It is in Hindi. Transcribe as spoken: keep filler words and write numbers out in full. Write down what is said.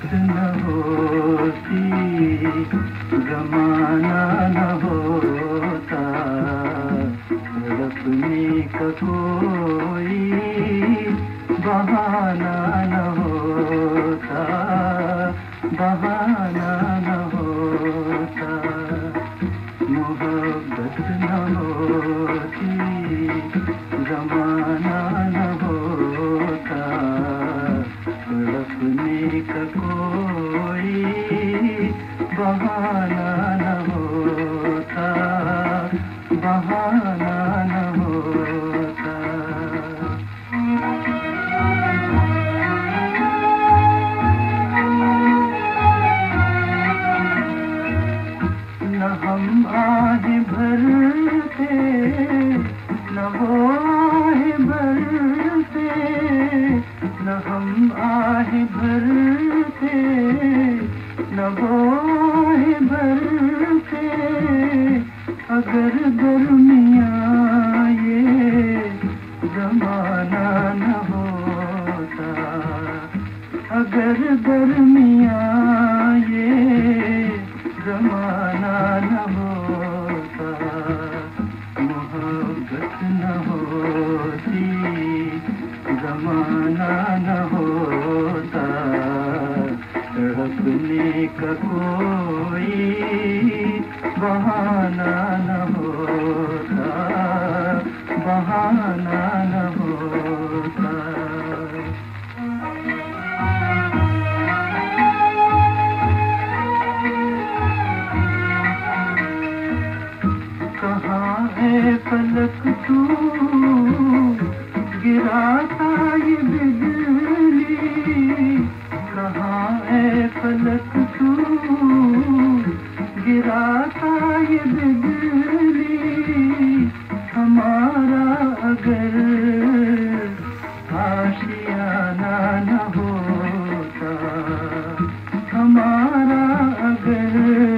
न होती, जमाना न होता, तड़पने का कोई बहाना न होता, बहाना न होता। मोहब्बत न होती, जमाना न होता, तड़पने का कोई बहाना न होता, बहाना न होता। न हम आहें भरते, न वो आहें भरते, न हम आहें भरते, न वो आहें भरते। अगर दरमियाँ ये ज़माना न होता, अगर दरमियाँ ये ज़माना न होता, मोहब्बत न होती, ज़माना न होता, तड़पने का कोई बहाना न होता, बहाना न होता। कहाँ है फलक तू, गिराता ये बिजली, कहाँ है फलक तू, गिराता ये बिजली। हमारा अगर आशियाना न होता, हमारा अगर